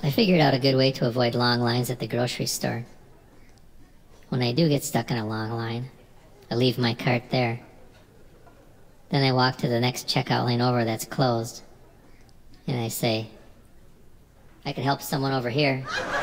I figured out a good way to avoid long lines at the grocery store. When I do get stuck in a long line, I leave my cart there. Then I walk to the next checkout lane over that's closed, and I say, I could help someone over here.